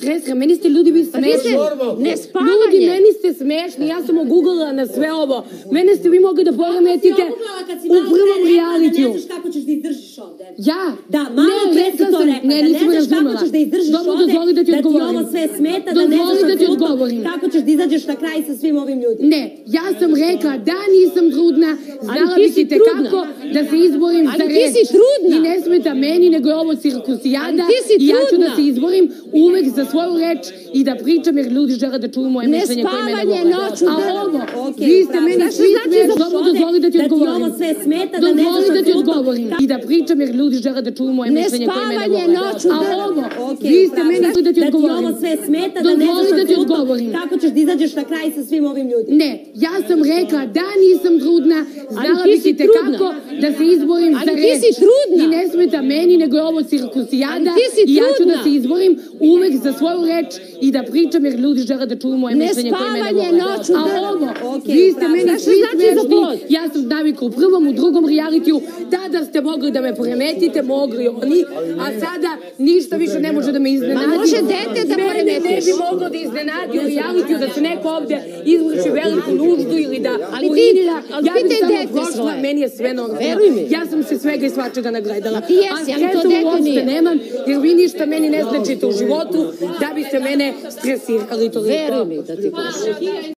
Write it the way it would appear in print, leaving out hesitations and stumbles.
stresira, meni ste ljudi vi smešni. Ljudi, meni ste smešni, ja sam ogooglala na sve ovo. Mene ste vi mogli da poremetite u prvom realitiju. Da ne znaš kako ćeš da izdržiš ovde. Ja? Da, malo pre si to rekla, da ne znaš kako ćeš da izdržiš ovde, da ti ovo sve smeta, da ne znaš kako ćeš da izađeš na kraj sa svim ovim ljudima. Ne, ja sam rekla da nisam trudna, znala bi ti kako da se izborim za reč. Ali ti si trudna. I ne smeta meni, nego je ovo cirkusijada i ja ću da se izborim uvek za svoju reč i da pričam jer ljudi žele da čuju moje mišljenje koje mene vole. noću. A ovo, vi ste meni svi smešni, dozvoli da ti odgovorim. Da ti ovo sve smeta, da ne znaš da ti odgovorim. I da pričam jer ljudi žele da čuju moje mišljenje koje mene vole. A ovo, vi ste meni svi da ti odgovorim. Da ti ovo sve smeta, da ne znaš kako ćeš da izađeš na kraj sa svim ovim ljudima. Ne, ja sam rekla da nisam trudna, znala bi ti kako da se izborim za reč. Ali ti si trudna. I ne smeta meni, nego je ovo cirkusijada i ja ću da se izborim uvek za svoju reč i da pričam jer ljudi žele da čuju moje mišljenje koje mene vole. A ovo, vi ste meni svi smešni, ja sam navika u prvom, u drugom realitiju, tada ste mogli da me poremetite, mogli oni, a sada ništa više ne može da me iznenadi. Ma može dete da poremetiš. Mene ne bi moglo da iznenadi u realitiju, da se neko ovde izvrši veliku nuždu ili da urinira. Ja bih samo prošla, meni je sve normalno. Ja sam se svega i svačega nagledala. A stresa uopšte nemam, jer vi ništa meni ne značite u životu da biste mene stresirali toliko. Veruj mi da ti prošli.